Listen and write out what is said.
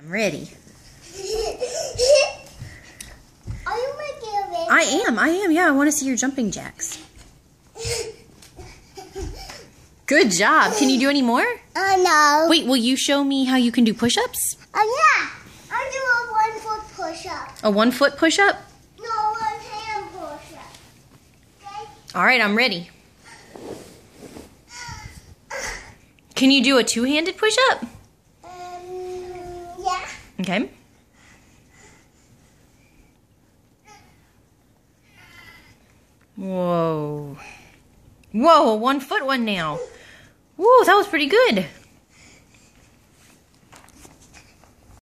I'm ready. Are you making a video? I am. Yeah, I want to see your jumping jacks. Good job. Can you do any more? No. Wait, will you show me how you can do push-ups? Yeah. I'll do a 1 foot push-up. A 1 foot push-up? No, 1 hand push-up. Okay? All right, I'm ready. Can you do a 2-handed push-up? Yeah. Okay. Whoa. Whoa, a 1 foot one now. Whoa, that was pretty good.